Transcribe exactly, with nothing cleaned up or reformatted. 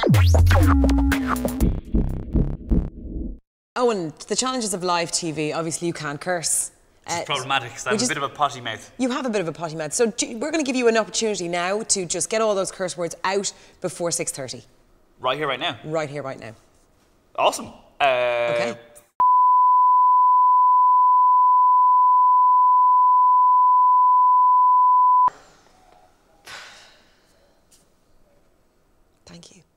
Owen, the challenges of live T V, obviously you can't curse. It's uh, problematic because I have just, a bit of a potty mouth. You have a bit of a potty mouth. So we're going to give you an opportunity now to just get all those curse words out before six thirty. Right here, right now? Right here, right now. Awesome. Uh, okay. Thank you.